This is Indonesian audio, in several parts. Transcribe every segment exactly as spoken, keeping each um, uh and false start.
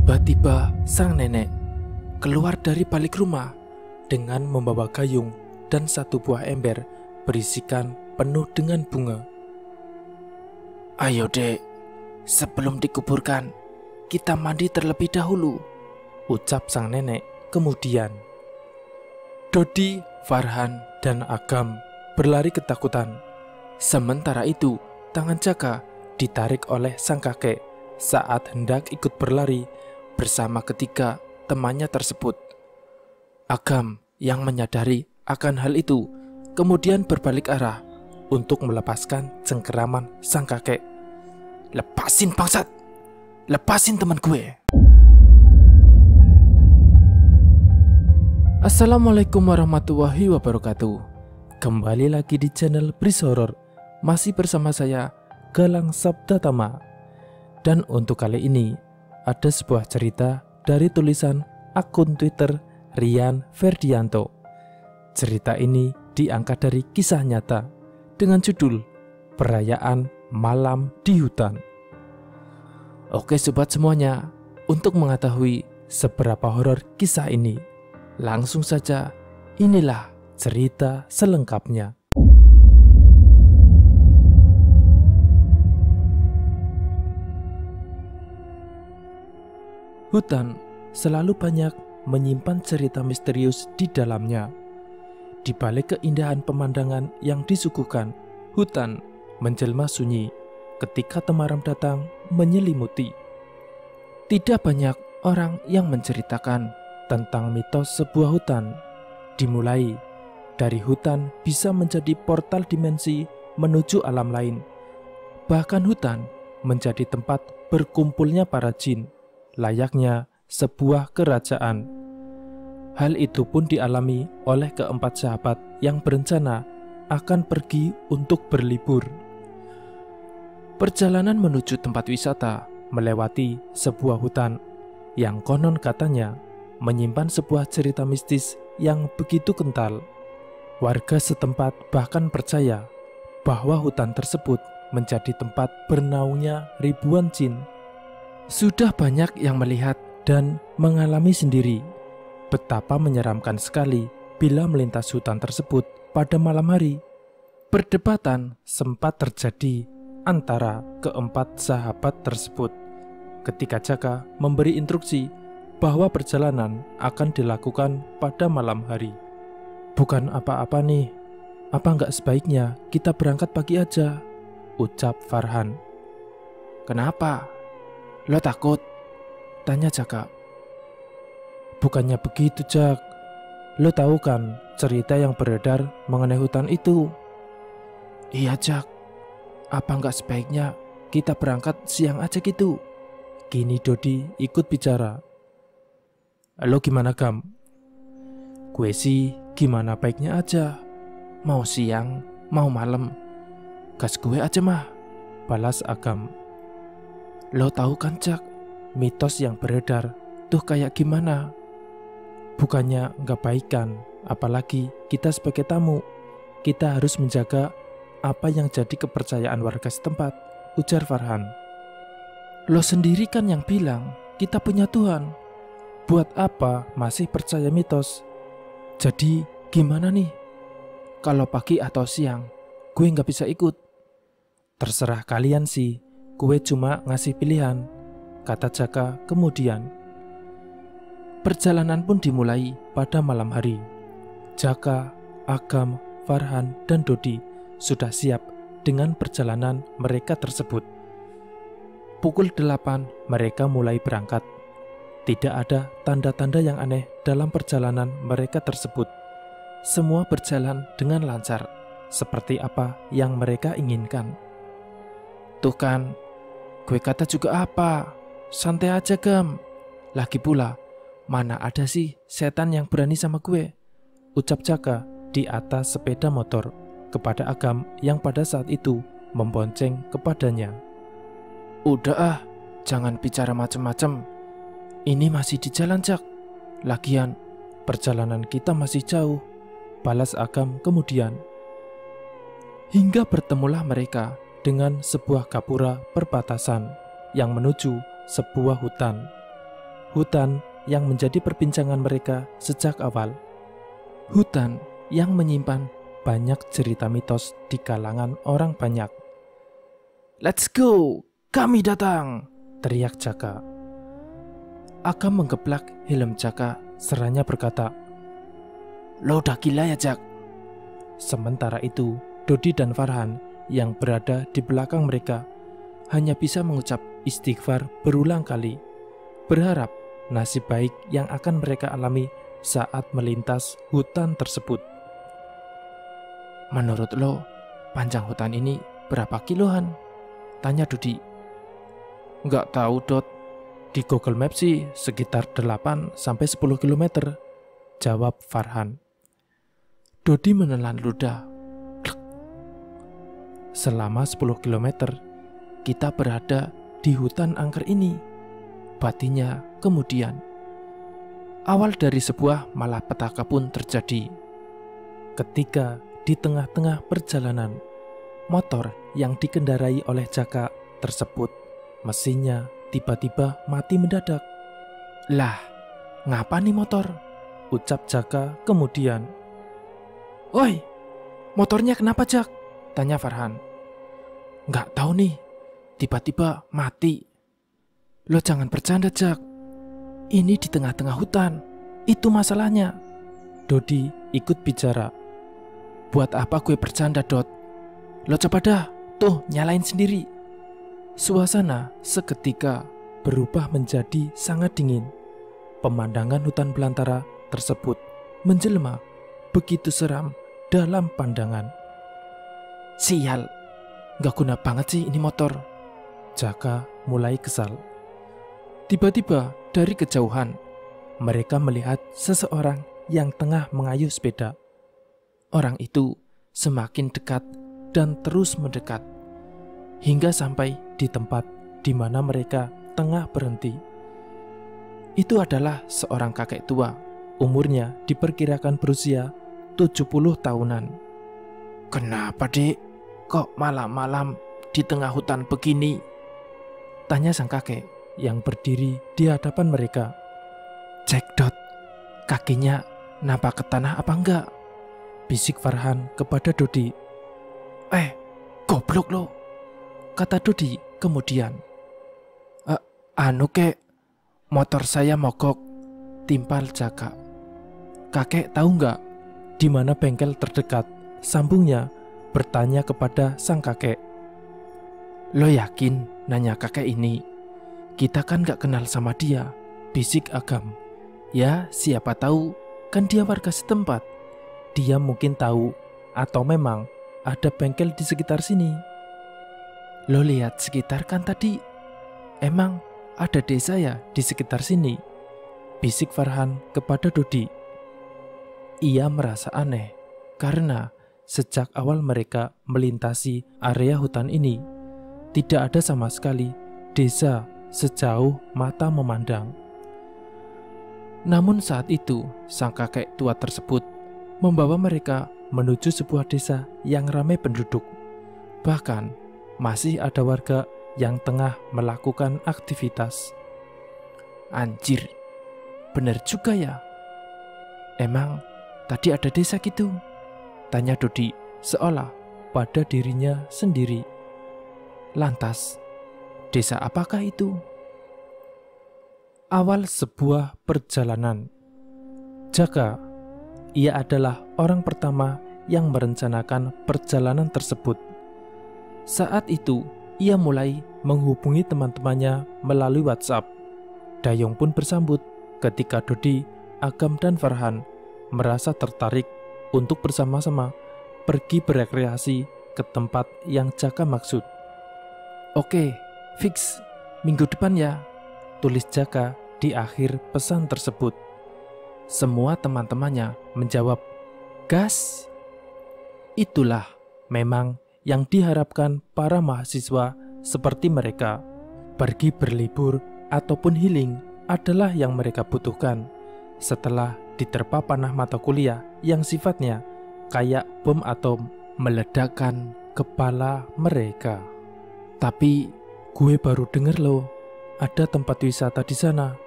Tiba-tiba sang nenek keluar dari balik rumah dengan membawa gayung dan satu buah ember berisikan penuh dengan bunga. "Ayo dek, sebelum dikuburkan, kita mandi terlebih dahulu," ucap sang nenek kemudian. Dodi, Farhan, dan Agam berlari ketakutan. Sementara itu, tangan Jaka ditarik oleh sang kakek saat hendak ikut berlari bersama ketiga temannya tersebut. Agam yang menyadari akan hal itu kemudian berbalik arah untuk melepaskan cengkeraman sang kakek. "Lepasin bangsat! Lepasin teman gue!" Assalamualaikum warahmatullahi wabarakatuh. Kembali lagi di channel Bris Horror. Masih bersama saya, Galang Sabdatama. Dan untuk kali ini ada sebuah cerita dari tulisan akun Twitter Rian Ferdianto. Cerita ini diangkat dari kisah nyata dengan judul Perayaan Malam di Hutan. Oke sobat semuanya, untuk mengetahui seberapa horor kisah ini, langsung saja inilah cerita selengkapnya. Hutan selalu banyak menyimpan cerita misterius di dalamnya. Di balik keindahan pemandangan yang disuguhkan, hutan menjelma sunyi ketika temaram datang menyelimuti. Tidak banyak orang yang menceritakan tentang mitos sebuah hutan. Dimulai dari hutan bisa menjadi portal dimensi menuju alam lain. Bahkan hutan menjadi tempat berkumpulnya para jin, layaknya sebuah kerajaan. Hal itu pun dialami oleh keempat sahabat yang berencana akan pergi untuk berlibur. Perjalanan menuju tempat wisata melewati sebuah hutan yang konon katanya menyimpan sebuah cerita mistis yang begitu kental. Warga setempat bahkan percaya bahwa hutan tersebut menjadi tempat bernaungnya ribuan jin. Sudah banyak yang melihat dan mengalami sendiri betapa menyeramkan sekali bila melintas hutan tersebut pada malam hari. Perdebatan sempat terjadi antara keempat sahabat tersebut ketika Jaka memberi instruksi bahwa perjalanan akan dilakukan pada malam hari. "Bukan apa-apa nih, apa nggak sebaiknya kita berangkat pagi aja?" ucap Farhan. "Kenapa? Lo takut?" tanya Jaka. "Bukannya begitu, Jak. Lo tahu kan cerita yang beredar mengenai hutan itu?" "Iya, Jak. Apa nggak sebaiknya kita berangkat siang aja gitu?" Kini Dodi ikut bicara. "Lo gimana, Gam?" "Gue sih gimana baiknya aja. Mau siang, mau malam. Gas gue aja mah," balas Agam. "Lo tahu kan, Jak, mitos yang beredar tuh kayak gimana? Bukannya nggak baikan, apalagi kita sebagai tamu. Kita harus menjaga apa yang jadi kepercayaan warga setempat," ujar Farhan. "Lo sendiri kan yang bilang kita punya Tuhan. Buat apa masih percaya mitos? Jadi gimana nih? Kalau pagi atau siang, gue nggak bisa ikut." "Terserah kalian sih, gue cuma ngasih pilihan," kata Jaka kemudian. Perjalanan pun dimulai pada malam hari. Jaka, Agam, Farhan, dan Dodi sudah siap dengan perjalanan mereka tersebut. Pukul delapan mereka mulai berangkat. Tidak ada tanda-tanda yang aneh dalam perjalanan mereka tersebut. Semua berjalan dengan lancar, seperti apa yang mereka inginkan. "Tuh kan, gue kata juga apa, santai aja Gam. Lagi pula, mana ada sih setan yang berani sama gue?" ucap Jaka di atas sepeda motor kepada Agam yang pada saat itu membonceng kepadanya. "Udah ah, jangan bicara macem-macem. Ini masih di jalan, Jak. Lagian, perjalanan kita masih jauh," balas Agam kemudian. Hingga bertemulah mereka dengan sebuah gapura perbatasan yang menuju sebuah hutan. hutan yang menjadi perbincangan mereka sejak awal. Hutan yang menyimpan banyak cerita mitos di kalangan orang banyak. "Let's go, kami datang!" teriak Jaka. Agam menggeplak helm Jaka seraya berkata, "Lo udah gila ya, Jak?" Sementara itu, Dodi dan Farhan yang berada di belakang mereka hanya bisa mengucap istighfar berulang kali, berharap nasib baik yang akan mereka alami saat melintas hutan tersebut. "Menurut lo, panjang hutan ini berapa kiloan?" tanya Dodi. "Nggak tahu, Dot. Di Google Maps sih sekitar delapan sampai sepuluh kilometer, jawab Farhan. Dodi menelan ludah. "Selama sepuluh kilometer, kita berada di hutan angker ini," batinya kemudian. Awal dari sebuah malapetaka pun terjadi. Ketika di tengah-tengah perjalanan, motor yang dikendarai oleh Jaka tersebut, mesinnya tiba-tiba mati mendadak. "Lah, ngapa nih motor?" ucap Jaka kemudian. "Woi, motornya kenapa, Jak?" tanya Farhan. "Nggak tahu nih, tiba-tiba mati." "Lo jangan bercanda, Jak. Ini di tengah-tengah hutan, itu masalahnya." Dodi ikut bicara. "Buat apa gue bercanda, Dot? Lo coba dah, tuh nyalain sendiri." Suasana seketika berubah menjadi sangat dingin. Pemandangan hutan belantara tersebut menjelma begitu seram dalam pandangan. "Sial, gak guna banget sih ini motor." Jaka mulai kesal. Tiba-tiba dari kejauhan, mereka melihat seseorang yang tengah mengayuh sepeda. Orang itu semakin dekat dan terus mendekat, hingga sampai di tempat di mana mereka tengah berhenti. Itu adalah seorang kakek tua, umurnya diperkirakan berusia tujuh puluh tahunan. "Kenapa, Dek? Kok malam-malam di tengah hutan begini?" tanya sang kakek yang berdiri di hadapan mereka. "Cek, Dot, kakinya nampak ke tanah apa enggak?" bisik Farhan kepada Dodi. "Eh, goblok lo," kata Dodi kemudian. "E, anu kek, motor saya mogok," timpal Jaka. "Kakek tahu nggak di mana bengkel terdekat?" sambungnya bertanya kepada sang kakek. "Lo yakin nanya kakek ini? Kita kan nggak kenal sama dia," bisik Agam. "Ya siapa tahu, kan dia warga setempat. Dia mungkin tahu atau memang ada bengkel di sekitar sini." "Lo lihat sekitar kan tadi? Emang ada desa ya di sekitar sini?" bisik Farhan kepada Dodi. Ia merasa aneh karena sejak awal mereka melintasi area hutan ini, tidak ada sama sekali desa sejauh mata memandang. Namun saat itu, sang kakek tua tersebut membawa mereka menuju sebuah desa yang ramai penduduk. Bahkan masih ada warga yang tengah melakukan aktivitas. "Anjir, bener juga ya. Emang tadi ada desa gitu?" tanya Dodi seolah pada dirinya sendiri. "Lantas, desa apakah itu?" Awal sebuah perjalanan. Jaka, ia adalah orang pertama yang merencanakan perjalanan tersebut. Saat itu, ia mulai menghubungi teman-temannya melalui WhatsApp. Dayung pun bersambut ketika Dodi, Agam, dan Farhan merasa tertarik untuk bersama-sama pergi berekreasi ke tempat yang Jaka maksud. "Oke, fix, minggu depan ya," tulis Jaka di akhir pesan tersebut. Semua teman-temannya menjawab, "Gas." Itulah memang yang diharapkan para mahasiswa seperti mereka. Pergi berlibur ataupun healing adalah yang mereka butuhkan setelah diterpa panah mata kuliah yang sifatnya kayak bom atom meledakkan kepala mereka. "Tapi gue baru denger loh, ada tempat wisata di sana,"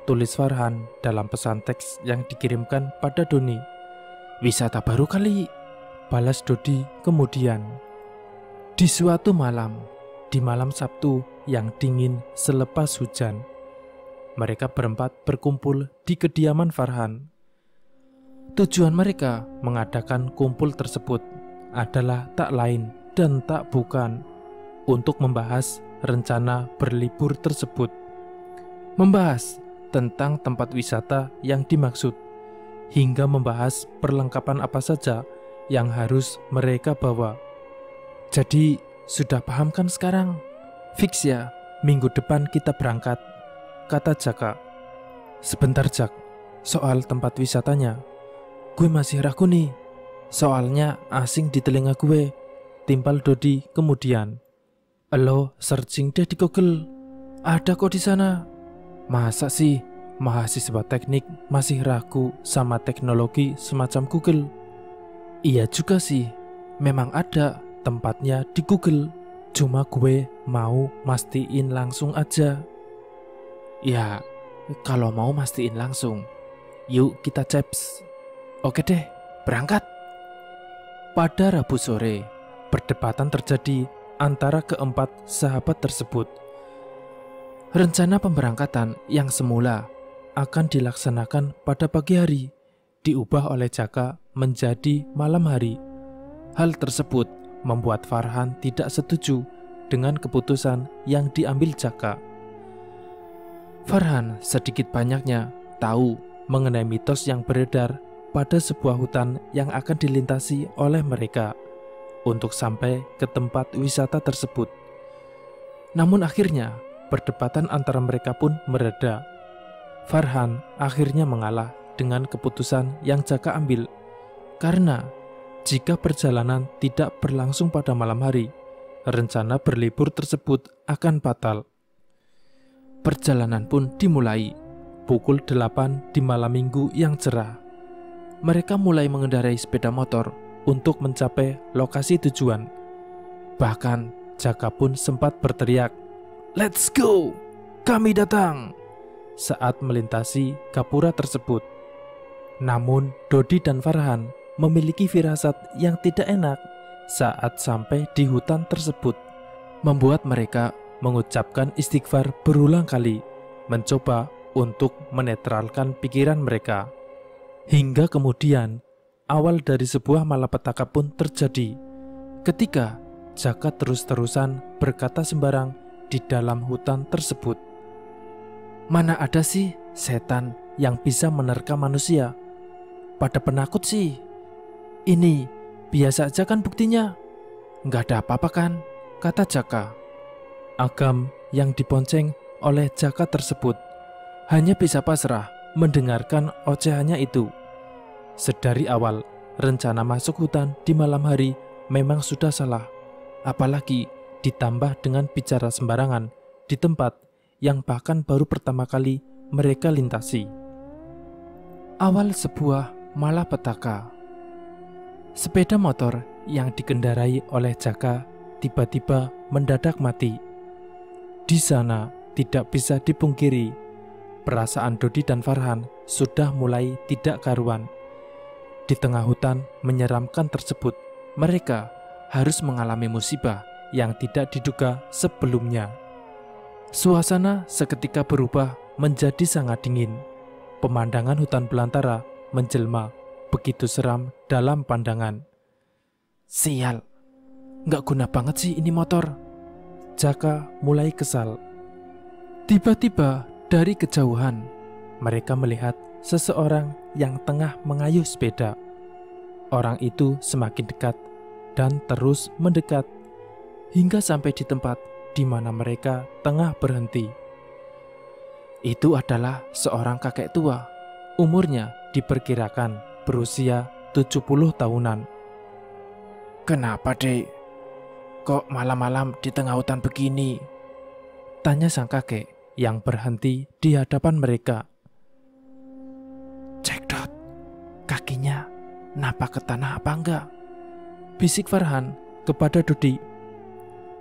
tulis Farhan dalam pesan teks yang dikirimkan pada Doni. "Wisata baru kali," balas Dodi kemudian. Di suatu malam, di malam Sabtu yang dingin selepas hujan, mereka berempat berkumpul di kediaman Farhan. Tujuan mereka mengadakan kumpul tersebut adalah tak lain dan tak bukan untuk membahas rencana berlibur tersebut. Membahas tentang tempat wisata yang dimaksud, hingga membahas perlengkapan apa saja yang harus mereka bawa. "Jadi, sudah paham kan sekarang? Fix ya, minggu depan kita berangkat," kata Jaka. "Sebentar Jak, soal tempat wisatanya, gue masih ragu nih. Soalnya asing di telinga gue," timpal Dodi kemudian. "Elo searching deh di Google, ada kok di sana." "Masa sih mahasiswa teknik masih ragu sama teknologi semacam Google?" "Iya juga sih, memang ada tempatnya di Google. Cuma gue mau mastiin langsung aja." "Ya, kalau mau mastiin langsung, yuk kita ceps." "Oke deh, berangkat." Pada Rabu sore, perdebatan terjadi antara keempat sahabat tersebut. Rencana pemberangkatan yang semula akan dilaksanakan pada pagi hari diubah oleh Jaka menjadi malam hari. Hal tersebut membuat Farhan tidak setuju dengan keputusan yang diambil Jaka. Farhan sedikit banyaknya tahu mengenai mitos yang beredar pada sebuah hutan yang akan dilintasi oleh mereka untuk sampai ke tempat wisata tersebut. Namun akhirnya perdebatan antara mereka pun mereda. Farhan akhirnya mengalah dengan keputusan yang Jaka ambil, karena jika perjalanan tidak berlangsung pada malam hari, rencana berlibur tersebut akan batal. Perjalanan pun dimulai pukul delapan di malam minggu yang cerah. Mereka mulai mengendarai sepeda motor untuk mencapai lokasi tujuan. Bahkan Jaka pun sempat berteriak, "Let's go! Kami datang!" saat melintasi gapura tersebut. Namun Dodi dan Farhan memiliki firasat yang tidak enak saat sampai di hutan tersebut, membuat mereka mengucapkan istighfar berulang kali, mencoba untuk menetralkan pikiran mereka. Hingga kemudian awal dari sebuah malapetaka pun terjadi ketika Jaka terus-terusan berkata sembarang di dalam hutan tersebut. "Mana ada sih setan yang bisa menerka manusia? Pada penakut sih. Ini biasa aja kan buktinya. Nggak ada apa-apa kan?" kata Jaka. Agam yang diponceng oleh Jaka tersebut hanya bisa pasrah mendengarkan ocehannya itu. Sedari awal, rencana masuk hutan di malam hari memang sudah salah, apalagi ditambah dengan bicara sembarangan di tempat yang bahkan baru pertama kali mereka lintasi. Awal sebuah malapetaka. Sepeda motor yang dikendarai oleh Jaka tiba-tiba mendadak mati. Di sana tidak bisa dipungkiri, perasaan Dodi dan Farhan sudah mulai tidak karuan. Di tengah hutan menyeramkan tersebut, mereka harus mengalami musibah yang tidak diduga sebelumnya. Suasana seketika berubah menjadi sangat dingin. Pemandangan hutan belantara menjelma begitu seram dalam pandangan. "Sial, nggak guna banget sih ini motor." Jaka mulai kesal. Tiba-tiba dari kejauhan, mereka melihat seseorang yang tengah mengayuh sepeda. Orang itu semakin dekat dan terus mendekat hingga sampai di tempat di mana mereka tengah berhenti. Itu adalah seorang kakek tua. Umurnya diperkirakan berusia tujuh puluh tahunan. "Kenapa, Dek? Kok malam-malam di tengah hutan begini?" tanya sang kakek yang berhenti di hadapan mereka. "Cekdot, kakinya napak ke tanah apa enggak?" bisik Farhan kepada Dodi.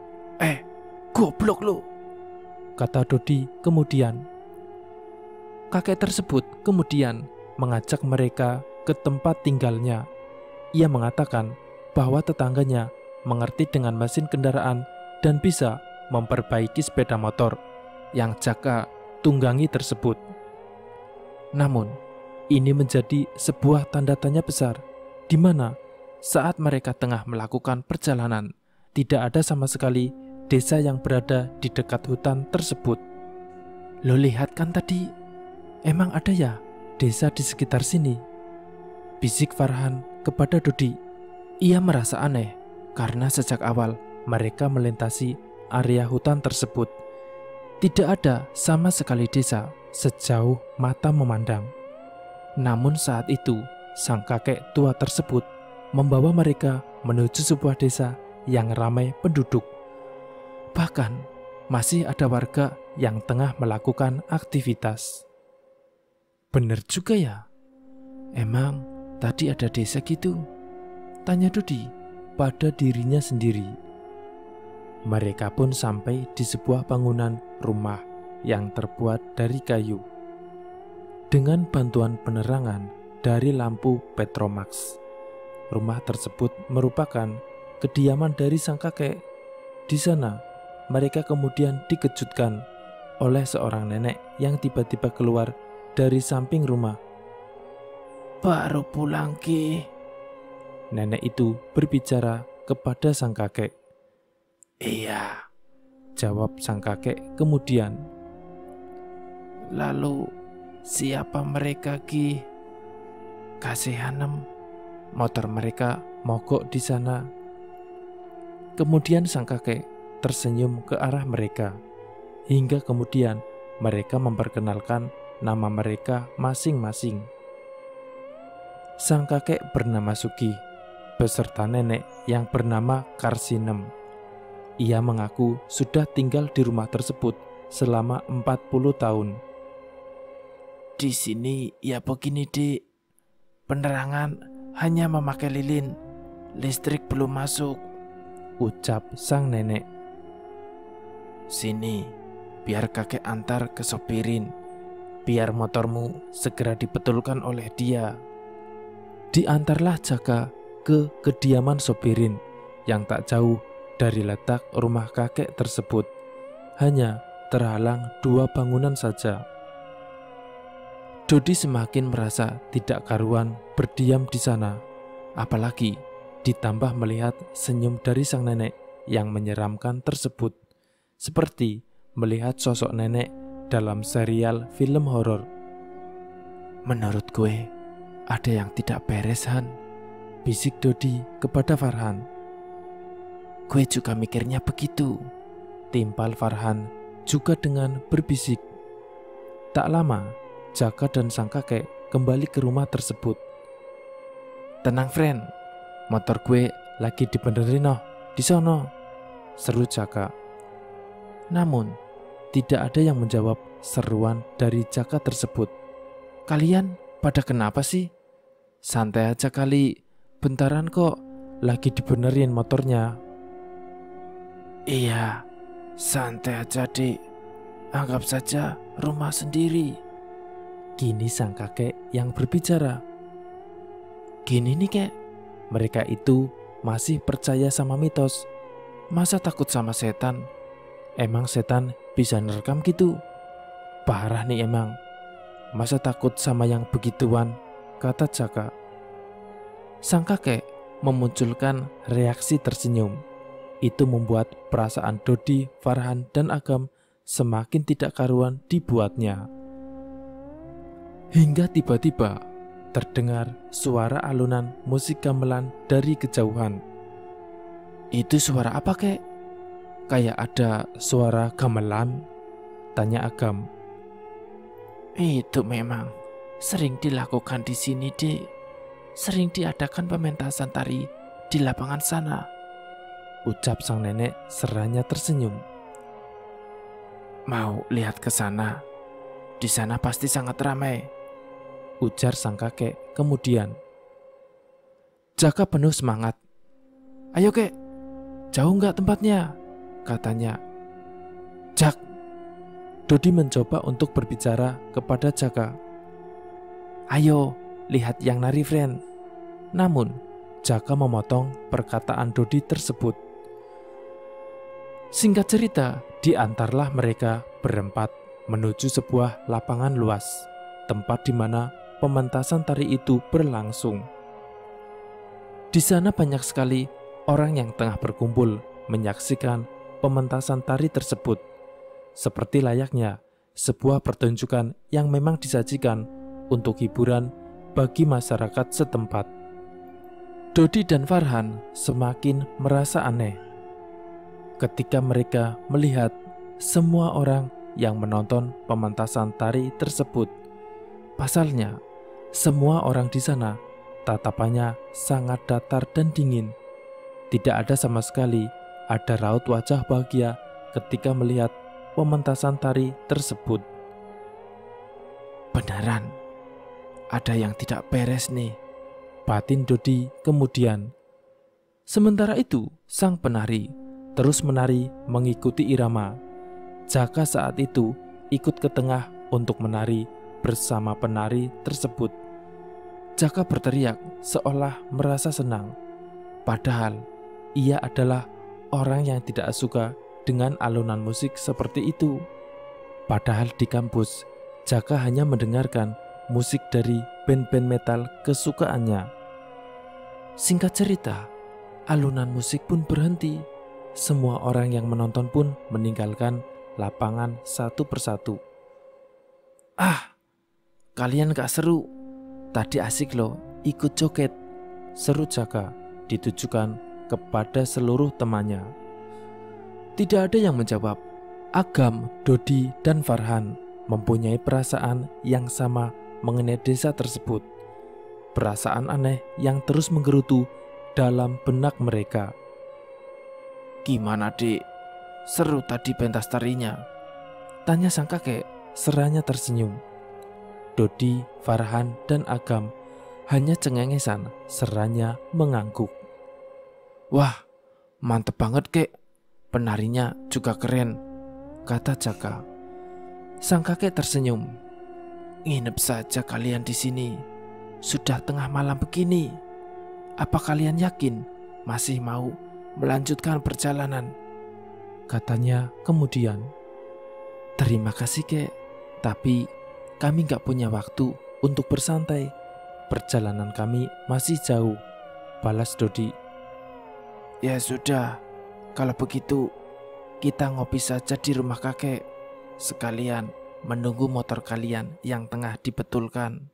"Eh, goblok lu," kata Dodi kemudian. kakek tersebut kemudian mengajak mereka ke tempat tinggalnya. Ia mengatakan bahwa tetangganya mengerti dengan mesin kendaraan dan bisa memperbaiki sepeda motor yang Jaka tunggangi tersebut. Namun, ini menjadi sebuah tanda tanya besar, di mana saat mereka tengah melakukan perjalanan, tidak ada sama sekali desa yang berada di dekat hutan tersebut. Lo lihat kan tadi, emang ada ya desa di sekitar sini? Bisik Farhan kepada Dodi. Ia merasa aneh karena sejak awal mereka melintasi area hutan tersebut. Tidak ada sama sekali desa sejauh mata memandang. Namun saat itu, sang kakek tua tersebut membawa mereka menuju sebuah desa yang ramai penduduk. Bahkan, masih ada warga yang tengah melakukan aktivitas. Bener juga ya? Emang tadi ada desa gitu? Tanya Dodi pada dirinya sendiri. Mereka pun sampai di sebuah bangunan rumah yang terbuat dari kayu. Dengan bantuan penerangan dari lampu Petromax, rumah tersebut merupakan kediaman dari sang kakek. Di sana, mereka kemudian dikejutkan oleh seorang nenek yang tiba-tiba keluar dari samping rumah. Baru pulang Ki. Nenek itu berbicara kepada sang kakek. Iya, jawab sang kakek kemudian. Lalu siapa mereka Ki? Kasihanem, motor mereka mogok di sana. Kemudian sang kakek tersenyum ke arah mereka, hingga kemudian mereka memperkenalkan nama mereka masing-masing. Sang kakek bernama Sugi, beserta nenek yang bernama Karsinem. Ia mengaku sudah tinggal di rumah tersebut selama empat puluh tahun. Di sini ya begini, Dik. Penerangan hanya memakai lilin, listrik belum masuk, ucap sang nenek. Sini, biar kakek antar ke sopirin, biar motormu segera dibetulkan oleh dia. Diantarlah Jaka ke kediaman sopirin yang tak jauh dari letak rumah kakek tersebut, hanya terhalang dua bangunan saja. Dodi semakin merasa tidak karuan berdiam di sana, apalagi ditambah melihat senyum dari sang nenek yang menyeramkan tersebut, seperti melihat sosok nenek dalam serial film horor. Menurut gue, ada yang tidak beres, Han, bisik Dodi kepada Farhan. Gue juga mikirnya begitu, timpal Farhan juga dengan berbisik. Tak lama, Jaka dan sang kakek kembali ke rumah tersebut. Tenang friend, motor gue lagi dibenerin noh, di sono, seru Jaka. Namun, tidak ada yang menjawab seruan dari Jaka tersebut. Kalian pada kenapa sih? Santai aja kali, bentaran kok, lagi dibenerin motornya. Iya, santai aja Dik, anggap saja rumah sendiri. Kini sang kakek yang berbicara. Gini nih kek, mereka itu masih percaya sama mitos. Masa takut sama setan? Emang setan bisa nerekam gitu? Parah nih emang. Masa takut sama yang begituan? Kata Jaka. Sang kakek memunculkan reaksi tersenyum. Itu membuat perasaan Dodi, Farhan, dan Agam semakin tidak karuan dibuatnya. Hingga tiba-tiba terdengar suara alunan musik gamelan dari kejauhan. Itu suara apa kek? Kayak ada suara gamelan? Tanya Agam. Itu memang sering dilakukan di sini, Dik. Sering diadakan pementasan tari di lapangan sana, ucap sang nenek seraya tersenyum. Mau lihat ke sana? Di sana pasti sangat ramai, ujar sang kakek kemudian. Jaka penuh semangat. Ayo kek, jauh nggak tempatnya? Katanya. Jak, Dodi mencoba untuk berbicara kepada Jaka. "Ayo, lihat yang nari, friend." Namun, Jaka memotong perkataan Dodi tersebut. Singkat cerita, diantarlah mereka berempat menuju sebuah lapangan luas, tempat di mana pementasan tari itu berlangsung. Di sana banyak sekali orang yang tengah berkumpul menyaksikan pementasan tari tersebut, seperti layaknya sebuah pertunjukan yang memang disajikan untuk hiburan bagi masyarakat setempat. Dodi dan Farhan semakin merasa aneh ketika mereka melihat semua orang yang menonton pementasan tari tersebut. Pasalnya, semua orang di sana tatapannya sangat datar dan dingin. Tidak ada sama sekali ada raut wajah bahagia ketika melihat pementasan tari tersebut. "Beneran, ada yang tidak beres nih," batin Dodi kemudian. Sementara itu, sang penari terus menari mengikuti irama. Jaka saat itu ikut ke tengah untuk menari bersama penari tersebut. Jaka berteriak seolah merasa senang, padahal ia adalah orang yang tidak suka dengan alunan musik seperti itu. Padahal di kampus, Jaka hanya mendengarkan musik dari band-band metal kesukaannya. Singkat cerita, alunan musik pun berhenti. Semua orang yang menonton pun meninggalkan lapangan satu persatu. "Ah, kalian gak seru? Tadi asik loh ikut joget," seru Jaka ditujukan kepada seluruh temannya. Tidak ada yang menjawab. Agam, Dodi, dan Farhan mempunyai perasaan yang sama mengenai desa tersebut. Perasaan aneh yang terus menggerutu dalam benak mereka. "Gimana, Dik? Seru tadi pentas tarinya?" tanya sang kakek seraya tersenyum. Dodi, Farhan, dan Agam hanya cengengesan seraya mengangguk. "Wah, mantep banget, Kek. Penarinya juga keren," kata Jaka. Sang kakek tersenyum. "Nginep saja kalian di sini. Sudah tengah malam begini. Apa kalian yakin masih mau melanjutkan perjalanan?" katanya kemudian. "Terima kasih, Kek, tapi kami gak punya waktu untuk bersantai. Perjalanan kami masih jauh," balas Dodi. "Ya sudah, kalau begitu kita ngopi saja di rumah kakek, sekalian menunggu motor kalian yang tengah dibetulkan."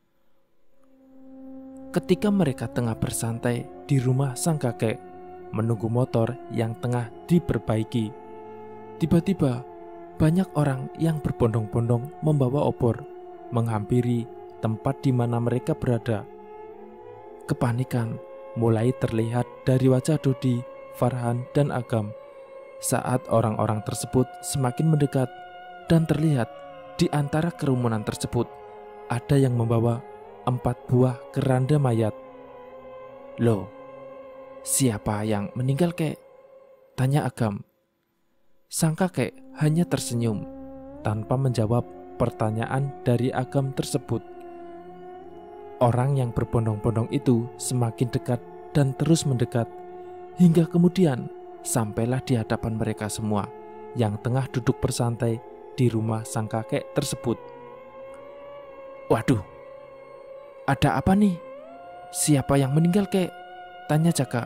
Ketika mereka tengah bersantai di rumah sang kakek, menunggu motor yang tengah diperbaiki, tiba-tiba banyak orang yang berbondong-bondong membawa obor menghampiri tempat di mana mereka berada. Kepanikan mulai terlihat dari wajah Dodi, Farhan, dan Agam saat orang-orang tersebut semakin mendekat, dan terlihat di antara kerumunan tersebut ada yang membawa empat buah keranda mayat. "Loh, siapa yang meninggal, Kek?" tanya Agam. Sang kakek hanya tersenyum tanpa menjawab pertanyaan dari Agam tersebut. Orang yang berbondong-bondong itu semakin dekat dan terus mendekat, hingga kemudian sampailah di hadapan mereka semua yang tengah duduk bersantai di rumah sang kakek tersebut. "Waduh, ada apa nih? Siapa yang meninggal, Kek?" tanya Jaka.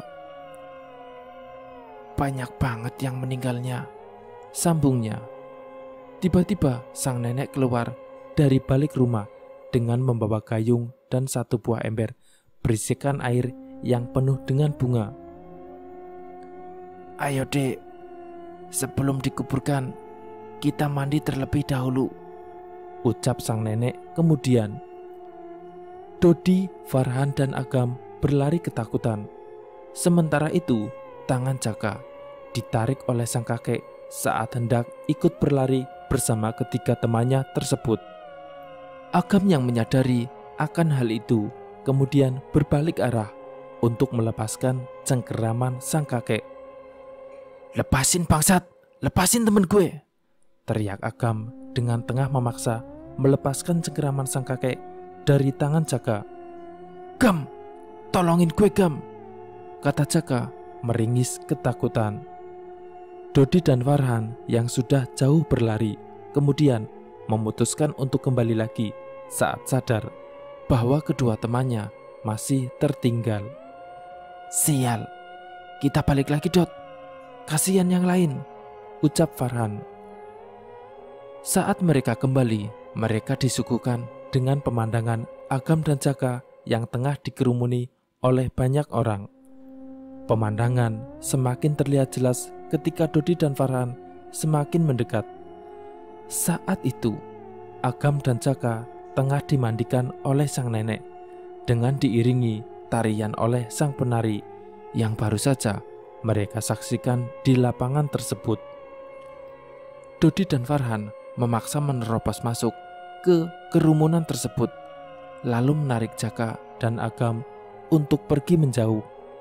"Banyak banget yang meninggalnya," sambungnya. Tiba-tiba sang nenek keluar dari balik rumah dengan membawa gayung dan satu buah ember berisikan air yang penuh dengan bunga. "Ayo, Dek, sebelum dikuburkan kita mandi terlebih dahulu," ucap sang nenek kemudian. Dodi, Farhan, dan Agam berlari ketakutan. Sementara itu, tangan Jaka ditarik oleh sang kakek saat hendak ikut berlari bersama ketiga temannya tersebut. Agam yang menyadari akan hal itu kemudian berbalik arah untuk melepaskan cengkeraman sang kakek. "Lepasin bangsat, lepasin temen gue," teriak Agam dengan tengah memaksa melepaskan cengkeraman sang kakek dari tangan Jaka. "Gam, tolongin gue Gam," kata Jaka meringis ketakutan. Dodi dan Farhan yang sudah jauh berlari kemudian memutuskan untuk kembali lagi saat sadar bahwa kedua temannya masih tertinggal. "Sial, kita balik lagi Dot, kasihan yang lain," ucap Farhan. Saat mereka kembali, mereka disuguhkan dengan pemandangan Agam dan Jaka yang tengah dikerumuni oleh banyak orang. Pemandangan semakin terlihat jelas ketika Dodi dan Farhan semakin mendekat. Saat itu, Agam dan Jaka tengah dimandikan oleh sang nenek dengan diiringi tarian oleh sang penari yang baru saja mereka saksikan di lapangan tersebut. Dodi dan Farhan memaksa menerobos masuk ke kerumunan tersebut, lalu menarik Jaka dan Agam untuk pergi menjauh.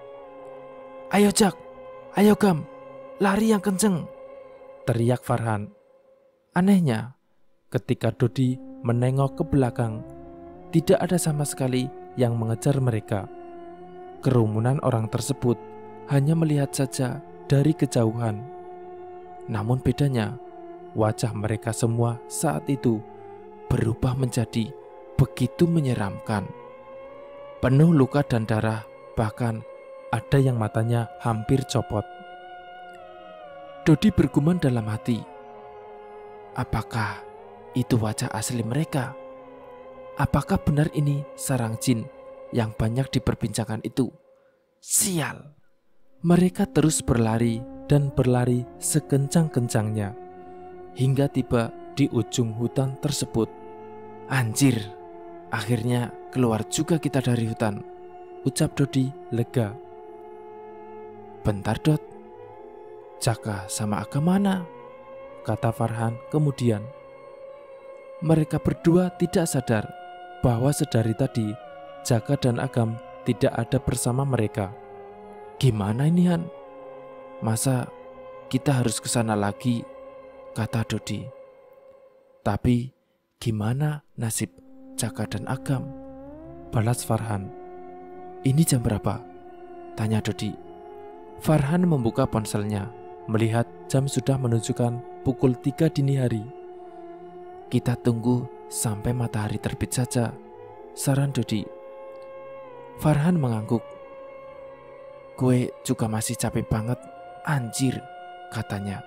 "Ayo Jak, ayo Gam, lari yang kenceng," teriak Farhan. Anehnya, ketika Dodi menengok ke belakang, tidak ada sama sekali yang mengejar mereka. Kerumunan orang tersebut hanya melihat saja dari kejauhan. Namun bedanya, wajah mereka semua saat itu berubah menjadi begitu menyeramkan. Penuh luka dan darah, bahkan ada yang matanya hampir copot. Dodi bergumam dalam hati, apakah itu wajah asli mereka? Apakah benar ini sarang jin yang banyak diperbincangkan itu? Sial! Mereka terus berlari dan berlari sekencang-kencangnya hingga tiba di ujung hutan tersebut. "Anjir, akhirnya keluar juga kita dari hutan," ucap Dodi lega. "Bentar Dot, Jaka sama Agam mana?" kata Farhan kemudian. Mereka berdua tidak sadar bahwa sedari tadi Jaka dan Agam tidak ada bersama mereka. "Gimana ini Han? Masa kita harus ke sana lagi?" kata Dodi. "Tapi gimana nasib Jaka dan Agam?" balas Farhan. "Ini jam berapa?" tanya Dodi. Farhan membuka ponselnya, melihat jam sudah menunjukkan pukul tiga dini hari. "Kita tunggu sampai matahari terbit saja," saran Dodi. Farhan mengangguk. "Gue juga masih capek banget, anjir," katanya.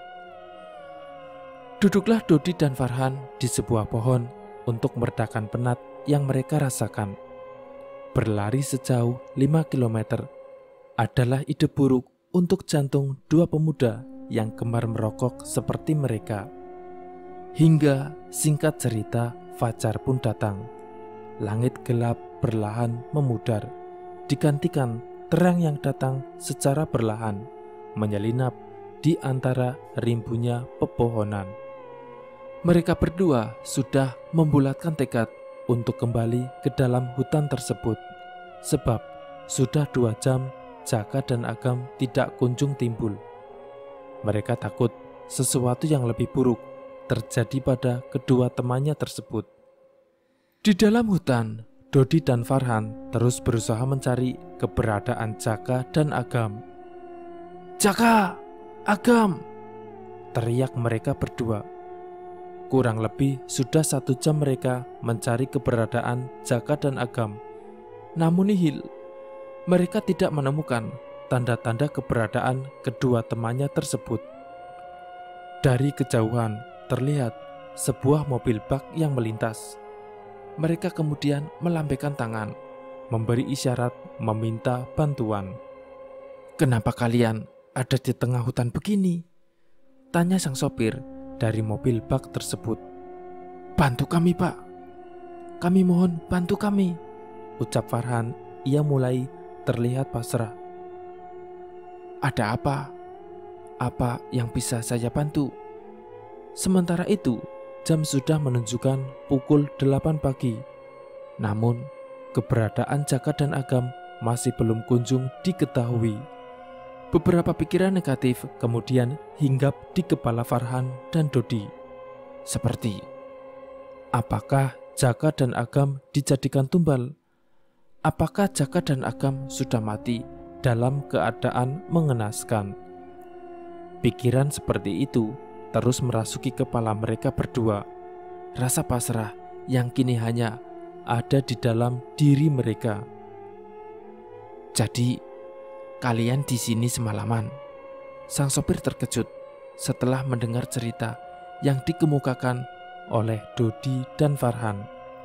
Duduklah Dodi dan Farhan di sebuah pohon untuk meredakan penat yang mereka rasakan. Berlari sejauh lima kilometer adalah ide buruk untuk jantung dua pemuda yang gemar merokok seperti mereka. Hingga singkat cerita, fajar pun datang. Langit gelap perlahan memudar, digantikan terang yang datang secara perlahan, menyelinap di antara rimbunya pepohonan. Mereka berdua sudah membulatkan tekad untuk kembali ke dalam hutan tersebut, sebab sudah dua jam Jaka dan Agam tidak kunjung timbul. Mereka takut sesuatu yang lebih buruk terjadi pada kedua temannya tersebut. Di dalam hutan, Dodi dan Farhan terus berusaha mencari keberadaan Jaka dan Agam. "Jaka! Agam!" teriak mereka berdua. Kurang lebih sudah satu jam mereka mencari keberadaan Jaka dan Agam. Namun nihil, mereka tidak menemukan tanda-tanda keberadaan kedua temannya tersebut. Dari kejauhan terlihat sebuah mobil bak yang melintas. Mereka kemudian melambaikan tangan, memberi isyarat meminta bantuan. "Kenapa kalian ada di tengah hutan begini?" tanya sang sopir dari mobil bak tersebut. "Bantu kami Pak, kami mohon bantu kami," ucap Farhan. Ia mulai terlihat pasrah. "Ada apa? Apa yang bisa saya bantu?" Sementara itu, jam sudah menunjukkan pukul delapan pagi. Namun, keberadaan Jaka dan Agam masih belum kunjung diketahui. Beberapa pikiran negatif kemudian hinggap di kepala Farhan dan Dodi. seperti apakah Jaka dan Agam dijadikan tumbal? Apakah Jaka dan Agam sudah mati dalam keadaan mengenaskan? Pikiran seperti itu terus merasuki kepala mereka berdua. Rasa pasrah yang kini hanya ada di dalam diri mereka. "Jadi, kalian di sini semalaman?" Sang sopir terkejut setelah mendengar cerita yang dikemukakan oleh Dodi dan Farhan.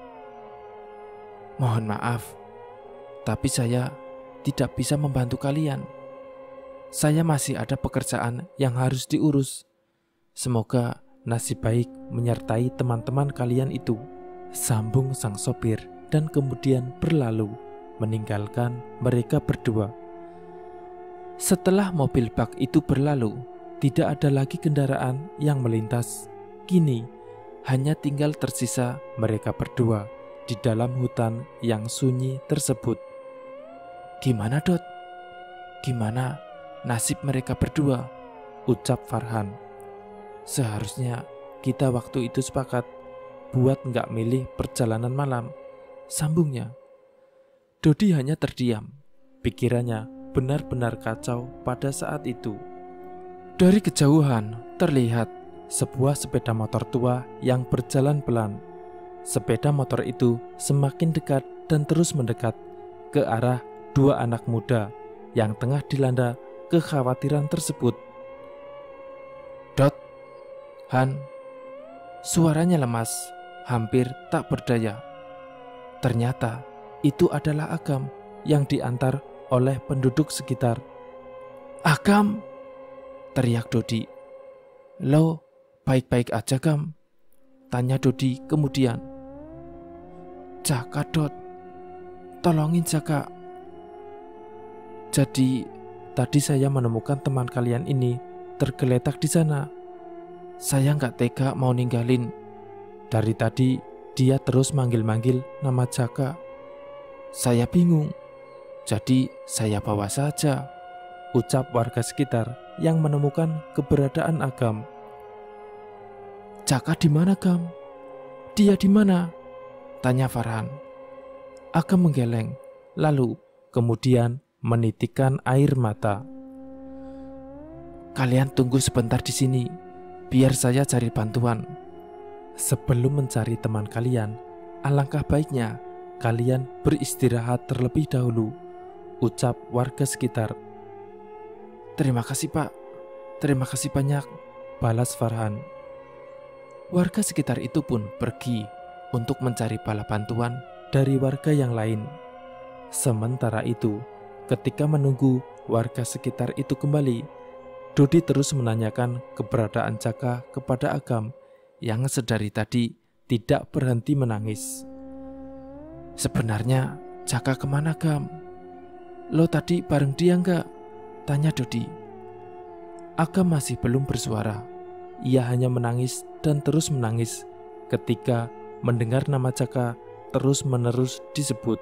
"Mohon maaf, tapi saya tidak bisa membantu kalian. Saya masih ada pekerjaan yang harus diurus. Semoga nasib baik menyertai teman-teman kalian itu," sambung sang sopir dan kemudian berlalu meninggalkan mereka berdua. Setelah mobil bak itu berlalu, tidak ada lagi kendaraan yang melintas. Kini hanya tinggal tersisa mereka berdua di dalam hutan yang sunyi tersebut. "Gimana, Dot? Gimana nasib mereka berdua?" ucap Farhan. "Seharusnya kita waktu itu sepakat buat nggak milih perjalanan malam," sambungnya. Dodi hanya terdiam. Pikirannya benar-benar kacau pada saat itu. Dari kejauhan terlihat sebuah sepeda motor tua yang berjalan pelan. Sepeda motor itu semakin dekat dan terus mendekat ke arah dua anak muda yang tengah dilanda kekhawatiran tersebut. "Dot, Han," suaranya lemas, hampir tak berdaya. Ternyata itu adalah Agam yang diantar oleh penduduk sekitar. "Agam!" teriak Dodi. "Lo baik-baik aja, Gam?" tanya Dodi kemudian. "Jaka, Dot, tolongin Jaka. Jadi tadi saya menemukan teman kalian ini tergeletak di sana. Saya nggak tega mau ninggalin. Dari tadi dia terus manggil-manggil nama Jaka. Saya bingung, jadi saya bawa saja," ucap warga sekitar yang menemukan keberadaan Agam. "Jaka di mana, Gam? Dia di mana?" tanya Farhan. Agam menggeleng, lalu kemudian menitikkan air mata. "Kalian tunggu sebentar di sini, biar saya cari bantuan. Sebelum mencari teman kalian, alangkah baiknya kalian beristirahat terlebih dahulu," ucap warga sekitar. "Terima kasih, Pak. Terima kasih banyak," balas Farhan. Warga sekitar itu pun pergi untuk mencari bala bantuan dari warga yang lain. Sementara itu, ketika menunggu warga sekitar itu kembali, Dodi terus menanyakan keberadaan Jaka kepada Agam yang sedari tadi tidak berhenti menangis. "Sebenarnya Jaka kemana, Gam? Lo tadi bareng dia nggak?" tanya Dodi. Agam masih belum bersuara. Ia hanya menangis dan terus menangis ketika mendengar nama Jaka terus-menerus disebut.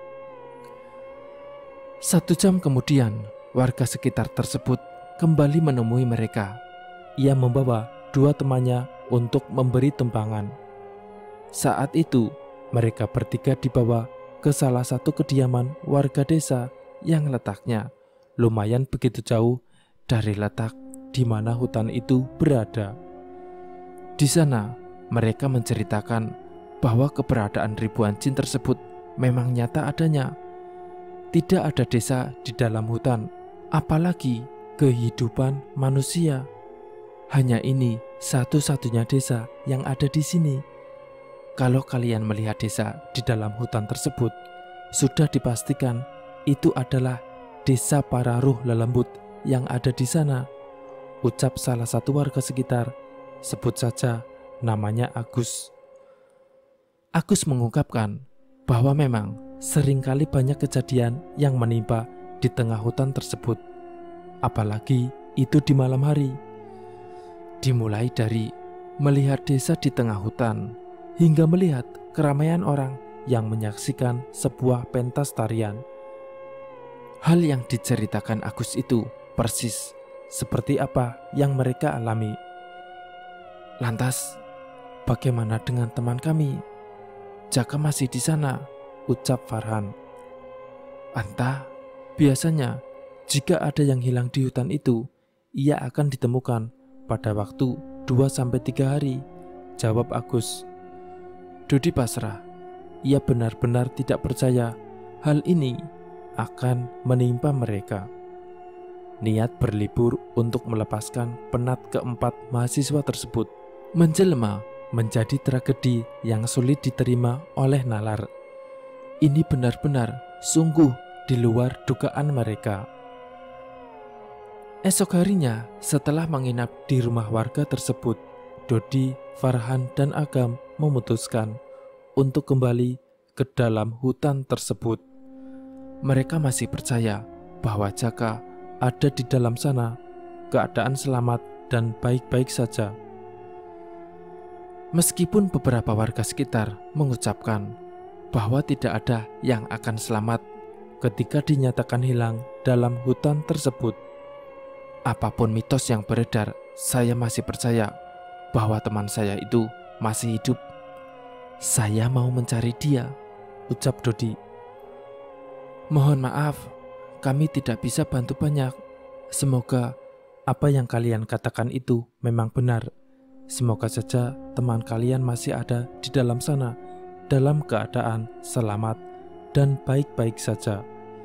Satu jam kemudian, warga sekitar tersebut kembali menemui mereka. Ia membawa dua temannya untuk memberi tumpangan. Saat itu, mereka bertiga dibawa ke salah satu kediaman warga desa yang letaknya lumayan begitu jauh dari letak di mana hutan itu berada. Di sana, mereka menceritakan bahwa keberadaan ribuan jin tersebut memang nyata adanya. Tidak ada desa di dalam hutan, apalagi kehidupan manusia. Hanya ini satu-satunya desa yang ada di sini. Kalau kalian melihat desa di dalam hutan tersebut, sudah dipastikan itu adalah desa para ruh lelembut yang ada di sana, ucap salah satu warga sekitar. Sebut saja namanya Agus. Agus mengungkapkan bahwa memang seringkali banyak kejadian yang menimpa di tengah hutan tersebut, apalagi itu di malam hari. Dimulai dari melihat desa di tengah hutan, hingga melihat keramaian orang yang menyaksikan sebuah pentas tarian. Hal yang diceritakan Agus itu persis seperti apa yang mereka alami. Lantas, bagaimana dengan teman kami? Jaka masih di sana, ucap Farhan. Entah, biasanya jika ada yang hilang di hutan itu, ia akan ditemukan pada waktu dua sampai tiga hari, jawab Agus. Dodi pasrah. Ia benar-benar tidak percaya hal ini akan menimpa mereka. Niat berlibur untuk melepaskan penat keempat mahasiswa tersebut menjelma menjadi tragedi yang sulit diterima oleh nalar. Ini benar-benar sungguh di luar dugaan mereka. Esok harinya, setelah menginap di rumah warga tersebut, Dodi, Farhan, dan Agam memutuskan untuk kembali ke dalam hutan tersebut. Mereka masih percaya bahwa Jaka ada di dalam sana, keadaan selamat dan baik-baik saja. Meskipun beberapa warga sekitar mengucapkan bahwa tidak ada yang akan selamat ketika dinyatakan hilang dalam hutan tersebut. Apapun mitos yang beredar, saya masih percaya bahwa teman saya itu masih hidup. Saya mau mencari dia, ucap Dodi. Mohon maaf, kami tidak bisa bantu banyak. Semoga apa yang kalian katakan itu memang benar. Semoga saja teman kalian masih ada di dalam sana, dalam keadaan selamat dan baik-baik saja.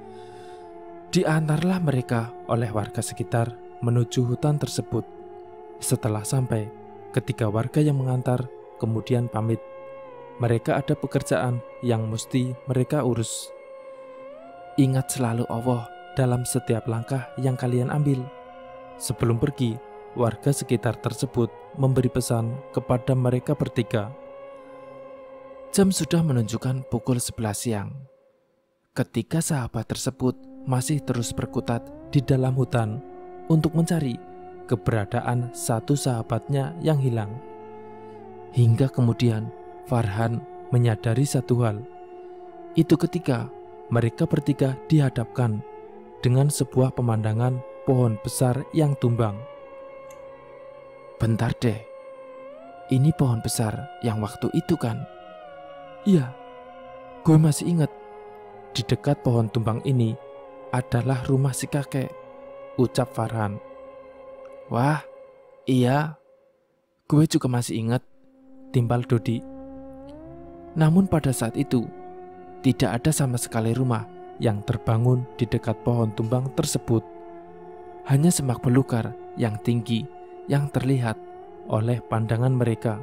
Diantarlah mereka oleh warga sekitar menuju hutan tersebut. Setelah sampai, ketiga warga yang mengantar kemudian pamit. Mereka ada pekerjaan yang mesti mereka urus. Ingat selalu Allah dalam setiap langkah yang kalian ambil. Sebelum pergi, warga sekitar tersebut memberi pesan kepada mereka bertiga. Jam sudah menunjukkan pukul sebelas siang. Ketika sahabat tersebut masih terus berkutat di dalam hutan untuk mencari keberadaan satu sahabatnya yang hilang. Hingga kemudian Farhan menyadari satu hal. Itu ketika mereka bertiga dihadapkan dengan sebuah pemandangan pohon besar yang tumbang. Bentar deh, ini pohon besar yang waktu itu kan? Iya, gue masih ingat. Di dekat pohon tumbang ini adalah rumah si kakek, ucap Farhan. Wah, iya, gue juga masih ingat, timpal Dodi. Namun pada saat itu, tidak ada sama sekali rumah yang terbangun di dekat pohon tumbang tersebut. Hanya semak belukar yang tinggi yang terlihat oleh pandangan mereka.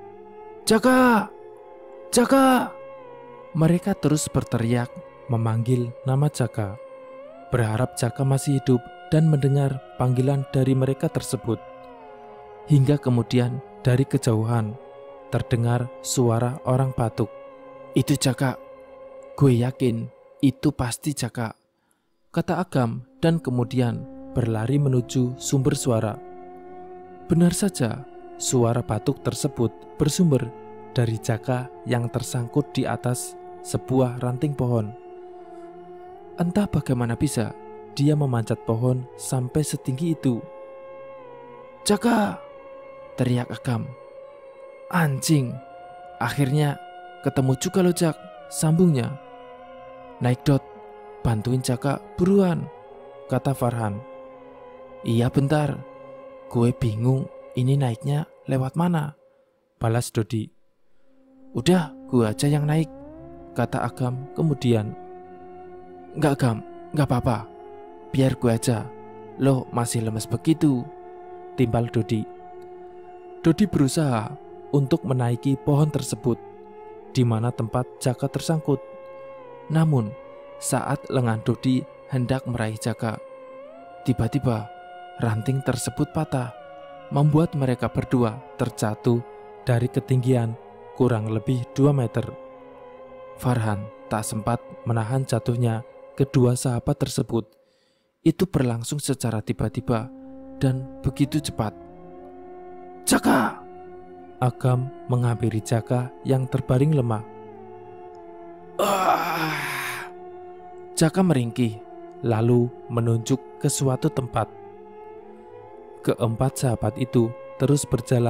Jaka! Jaka! Mereka terus berteriak memanggil nama Jaka, berharap Jaka masih hidup dan mendengar panggilan dari mereka tersebut. Hingga kemudian dari kejauhan terdengar suara orang batuk. Itu Jaka, gue yakin itu pasti Jaka, kata Agam dan kemudian berlari menuju sumber suara. Benar saja, suara batuk tersebut bersumber dari Jaka yang tersangkut di atas sebuah ranting pohon. Entah bagaimana bisa dia memanjat pohon sampai setinggi itu. Jaka! Teriak Agam. Anjing, akhirnya ketemu juga lo Jak, sambungnya. Naik Dot, bantuin Jaka buruan, kata Farhan. Iya bentar, gue bingung ini naiknya lewat mana, balas Dodi. Udah, gue aja yang naik, kata Agam kemudian. Enggak Agam, enggak apa-apa, biar gue aja, lo masih lemes begitu, timpal Dodi. Dodi berusaha untuk menaiki pohon tersebut di mana tempat Jaka tersangkut. Namun, saat lengan Dodi hendak meraih Jaka, tiba-tiba ranting tersebut patah, membuat mereka berdua terjatuh dari ketinggian kurang lebih dua meter. Farhan tak sempat menahan jatuhnya kedua sahabat tersebut. Itu berlangsung secara tiba-tiba dan begitu cepat. Jaka! Agam menghampiri Jaka yang terbaring lemah. Ah! Jaka meringkih, lalu menunjuk ke suatu tempat. Keempat sahabat itu terus berjalan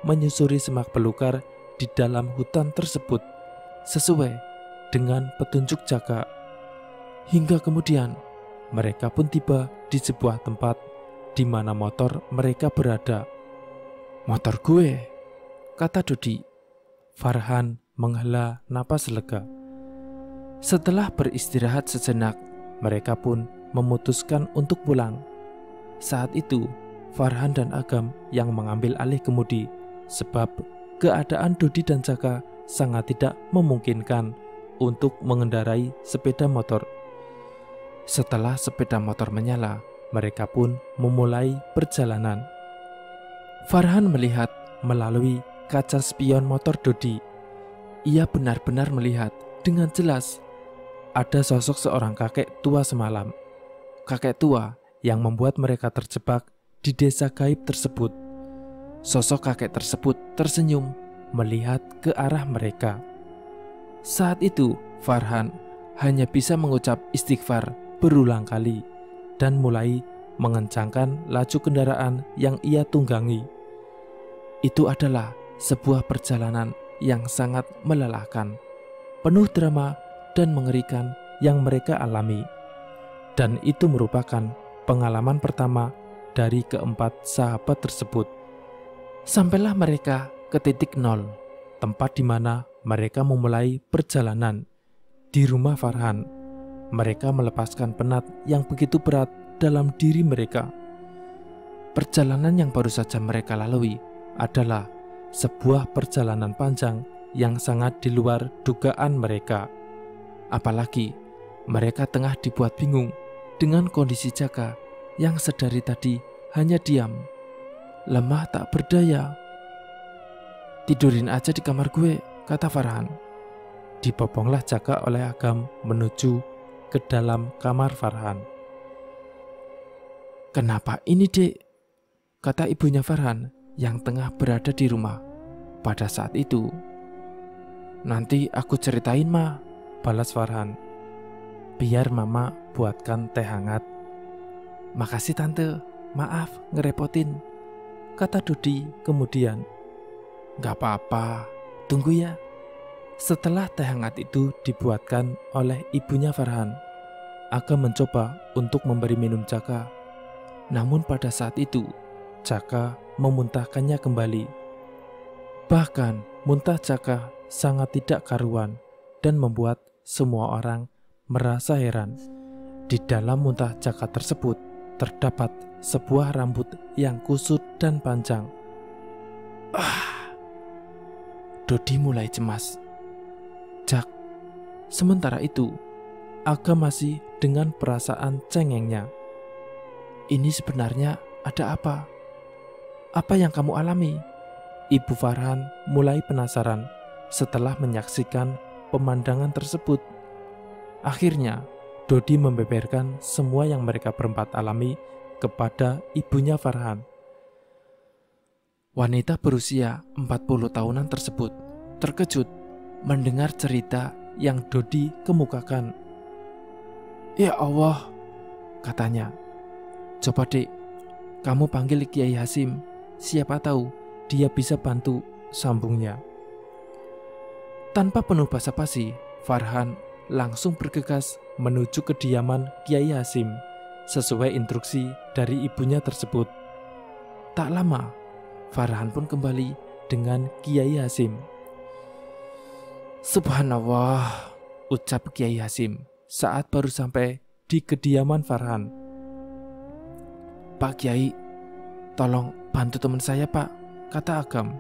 menyusuri semak belukar di dalam hutan tersebut sesuai dengan petunjuk Jaka. Hingga kemudian mereka pun tiba di sebuah tempat di mana motor mereka berada. "Motor gue," kata Dodi. Farhan menghela napas lega. Setelah beristirahat sejenak, mereka pun memutuskan untuk pulang. Saat itu Farhan dan Agam yang mengambil alih kemudi, sebab keadaan Dodi dan Jaka sangat tidak memungkinkan untuk mengendarai sepeda motor. Setelah sepeda motor menyala, mereka pun memulai perjalanan. Farhan melihat melalui kaca spion motor Dodi. Ia benar-benar melihat dengan jelas ada sosok seorang kakek tua semalam. Kakek tua yang membuat mereka terjebak di desa gaib tersebut. Sosok kakek tersebut tersenyum melihat ke arah mereka. Saat itu Farhan hanya bisa mengucap istighfar berulang kali dan mulai mengencangkan laju kendaraan yang ia tunggangi. Itu adalah sebuah perjalanan yang sangat melelahkan, penuh drama dan mengerikan yang mereka alami. Dan itu merupakan pengalaman pertama dari keempat sahabat tersebut. Sampailah mereka ke titik nol, tempat di mana mereka memulai perjalanan. Di rumah Farhan, mereka melepaskan penat yang begitu berat dalam diri mereka. Perjalanan yang baru saja mereka lalui adalah sebuah perjalanan panjang yang sangat di luar dugaan mereka. Apalagi mereka tengah dibuat bingung dengan kondisi Jaka yang sedari tadi hanya diam, lemah tak berdaya. "Tidurin aja di kamar gue," kata Farhan. Diboponglah Jaka oleh Agam menuju ke dalam kamar Farhan. "Kenapa ini, Dek?" kata ibunya Farhan yang tengah berada di rumah pada saat itu. "Nanti aku ceritain, Ma," balas Farhan. "Biar Mama buatkan teh hangat." "Makasih Tante, maaf ngerepotin," kata Dodi kemudian. "Gak apa-apa, tunggu ya." Setelah teh hangat itu dibuatkan oleh ibunya Farhan, Agam mencoba untuk memberi minum Jaka. Namun pada saat itu, Jaka memuntahkannya kembali. Bahkan muntah Jaka sangat tidak karuan dan membuat semua orang merasa heran. Di dalam muntah Jaka tersebut terdapat sebuah rambut yang kusut dan panjang. Ah, Dodi mulai cemas. Jak. Sementara itu, Agam masih dengan perasaan cengengnya. "Ini sebenarnya ada apa? Apa yang kamu alami?" Ibu Farhan mulai penasaran setelah menyaksikan pemandangan tersebut. Akhirnya, Dodi membeberkan semua yang mereka berempat alami kepada ibunya Farhan. Wanita berusia empat puluh tahunan tersebut terkejut mendengar cerita yang Dodi kemukakan. "Ya Allah," katanya. "Coba Dek, kamu panggil Kiai Hasim, siapa tahu dia bisa bantu," sambungnya. Tanpa penuh basa-basi, Farhan langsung bergegas menuju kediaman Kiai Hasim sesuai instruksi dari ibunya tersebut. Tak lama, Farhan pun kembali dengan Kiai Hasim. "Subhanallah," ucap Kiai Hasim saat baru sampai di kediaman Farhan. "Pak Kiai, tolong bantu teman saya, Pak," kata Agam.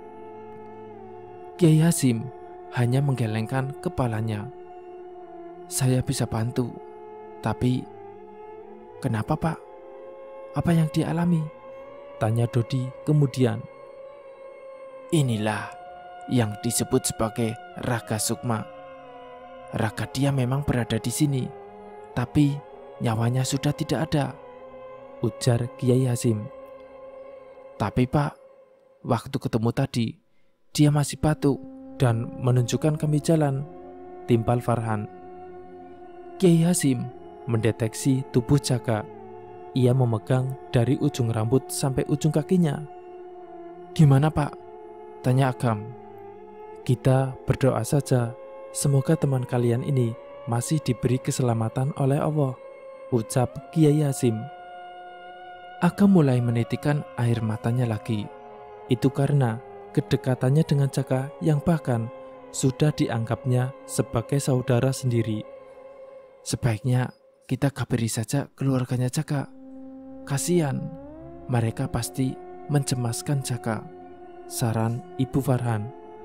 Kiai Hasim hanya menggelengkan kepalanya. "Saya bisa bantu, tapi kenapa, Pak? Apa yang dialami?" tanya Dodi kemudian. "Inilah yang disebut sebagai Raga Sukma. Raga dia memang berada di sini, tapi nyawanya sudah tidak ada," ujar Kiai Hasim. "Tapi Pak, waktu ketemu tadi, dia masih batuk dan menunjukkan kami jalan," timpal Farhan. Kiai Hasim mendeteksi tubuh Jaka. Ia memegang dari ujung rambut sampai ujung kakinya. "Gimana Pak? tanya Agam. Kita berdoa saja, semoga teman kalian ini masih diberi keselamatan oleh Allah, ucap Kiai Hasim. Agam mulai menitikan air matanya lagi. Itu karena kedekatannya dengan Caka yang bahkan sudah dianggapnya sebagai saudara sendiri. Sebaiknya kita kabari saja keluarganya Caka. Kasihan, mereka pasti mencemaskan Caka, saran Ibu Farhan.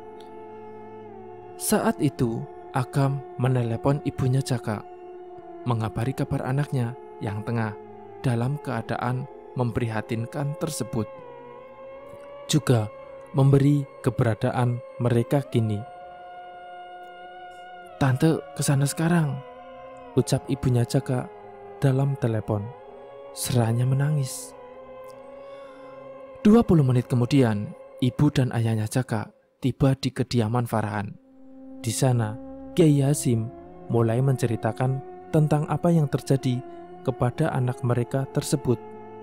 Saat itu, Agam menelepon ibunya Caka, mengabari kabar anaknya yang tengah dalam keadaan memprihatinkan tersebut. Juga memberi keberadaan mereka kini. "Tante kesana sekarang," ucap ibunya Caka dalam telepon. Seranya menangis. dua puluh menit kemudian, ibu dan ayahnya Caka tiba di kediaman Farhan. Di sana, Kiai Hasim mulai menceritakan tentang apa yang terjadi kepada anak mereka tersebut.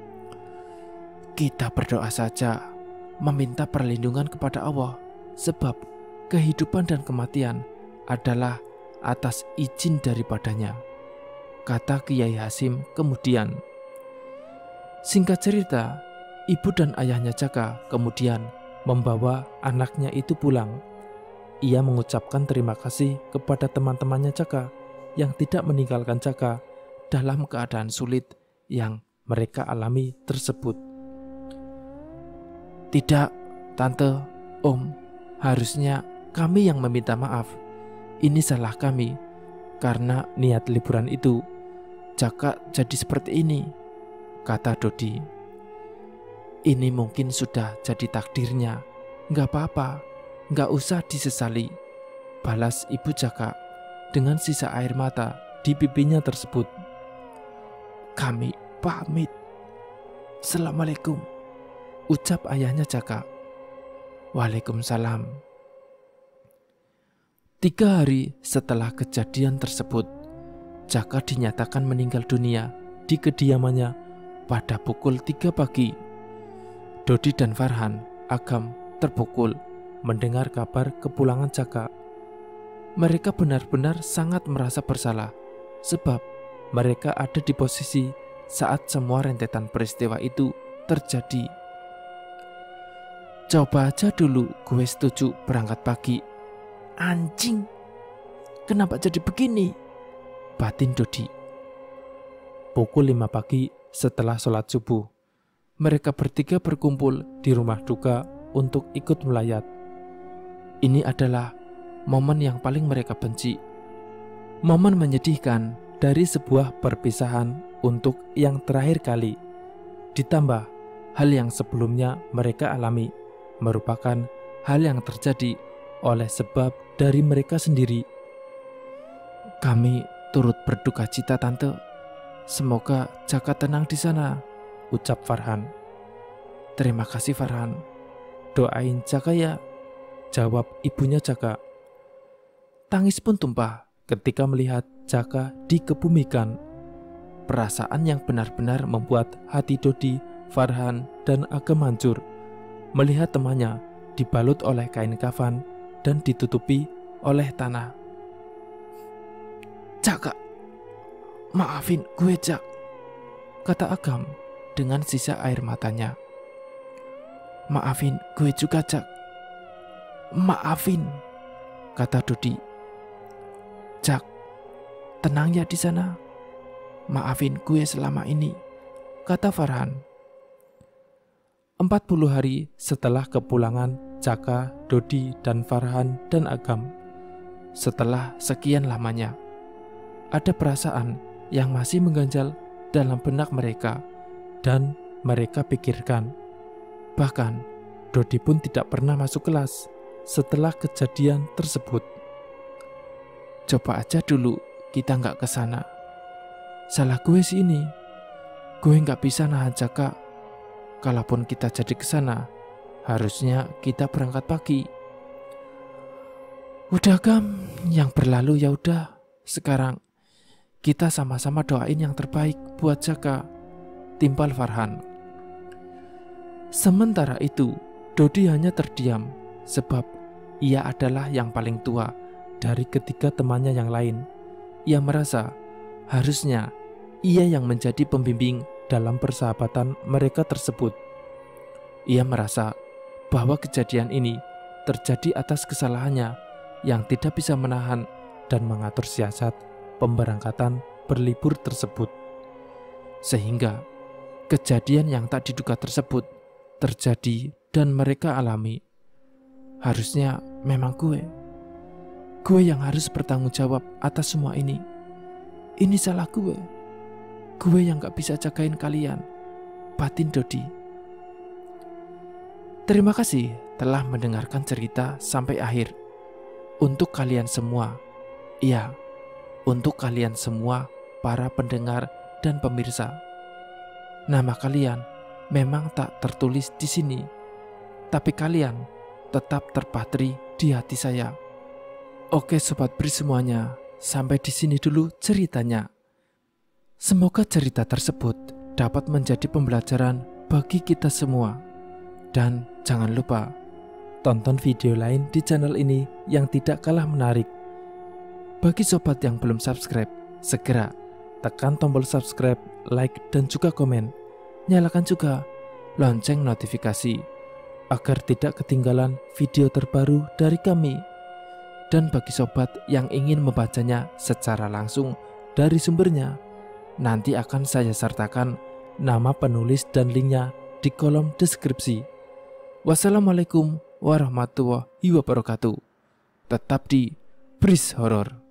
"Kita berdoa saja, meminta perlindungan kepada Allah, sebab kehidupan dan kematian adalah atas izin daripadanya," kata Kiai Hasim kemudian. Singkat cerita, ibu dan ayahnya Caka kemudian membawa anaknya itu pulang. Ia mengucapkan terima kasih kepada teman-temannya Caka yang tidak meninggalkan Caka dalam keadaan sulit yang mereka alami tersebut. "Tidak, Tante, Om, harusnya kami yang meminta maaf. Ini salah kami, karena niat liburan itu Caka jadi seperti ini," kata Dodi. "Ini mungkin sudah jadi takdirnya, gak apa-apa, gak usah disesali," balas ibu Caka dengan sisa air mata di pipinya tersebut. "Kami pamit. Assalamualaikum," ucap ayahnya Caka. "Waalaikumsalam." Tiga hari setelah kejadian tersebut, Caka dinyatakan meninggal dunia di kediamannya pada pukul tiga pagi. Dodi dan Farhan, Agam terpukul mendengar kabar kepulangan Caka. Mereka benar-benar sangat merasa bersalah, sebab mereka ada di posisi saat semua rentetan peristiwa itu terjadi. "Coba aja dulu gue setuju berangkat pagi. Anjing, kenapa jadi begini?" batin Dodi. Pukul lima pagi setelah sholat subuh, mereka bertiga berkumpul di rumah duka untuk ikut melayat. Ini adalah momen yang paling mereka benci. Momen menyedihkan dari sebuah perpisahan untuk yang terakhir kali. Ditambah hal yang sebelumnya mereka alami merupakan hal yang terjadi oleh sebab dari mereka sendiri. "Kami turut berduka cita, Tante. Semoga Caka tenang di sana," ucap Farhan. "Terima kasih, Farhan. Doain Caka ya," jawab ibunya Caka. Tangis pun tumpah ketika melihat Caka dikebumikan. Perasaan yang benar-benar membuat hati Dodi, Farhan, dan Agam hancur melihat temannya dibalut oleh kain kafan dan ditutupi oleh tanah. "Caka, maafin gue, Cak," kata Agam dengan sisa air matanya. "Maafin gue juga, Cak." "Maafin," kata Dodi. "Cak, tenang ya di sana. Maafin gue selama ini," kata Farhan. Empat puluh hari setelah kepulangan Caka, Dodi, dan Farhan dan Agam, setelah sekian lamanya, ada perasaan yang masih mengganjal dalam benak mereka dan mereka pikirkan. Bahkan Dodi pun tidak pernah masuk kelas setelah kejadian tersebut. "Coba aja dulu kita nggak ke sana. Salah gue sih ini. Gue nggak bisa nahan Caka. Kalaupun kita jadi ke sana, harusnya kita berangkat pagi." "Udah, Gam, yang berlalu ya udah. Sekarang kita sama-sama doain yang terbaik buat Caka," timpal Farhan. Sementara itu, Dodi hanya terdiam sebab ia adalah yang paling tua dari ketiga temannya yang lain. Ia merasa harusnya ia yang menjadi pembimbing dalam persahabatan mereka tersebut. Ia merasa bahwa kejadian ini terjadi atas kesalahannya yang tidak bisa menahan dan mengatur siasat pemberangkatan berlibur tersebut. Sehingga kejadian yang tak diduga tersebut terjadi dan mereka alami. Harusnya memang gue. Gue yang harus bertanggung jawab atas semua ini. Ini salah gue. Gue yang gak bisa jagain kalian. Batin Dodi. Terima kasih telah mendengarkan cerita sampai akhir. Untuk kalian semua, iya, untuk kalian semua para pendengar dan pemirsa. Nama kalian memang tak tertulis di sini, tapi kalian tetap terpatri di hati saya. Oke Sobat Bris semuanya, sampai di sini dulu ceritanya. Semoga cerita tersebut dapat menjadi pembelajaran bagi kita semua. Dan jangan lupa tonton video lain di channel ini yang tidak kalah menarik. Bagi sobat yang belum subscribe, segera tekan tombol subscribe, like, dan juga komen. Nyalakan juga lonceng notifikasi agar tidak ketinggalan video terbaru dari kami. Dan bagi sobat yang ingin membacanya secara langsung dari sumbernya, nanti akan saya sertakan nama penulis dan linknya di kolom deskripsi. Wassalamualaikum warahmatullahi wabarakatuh. Tetap di Bris Horor.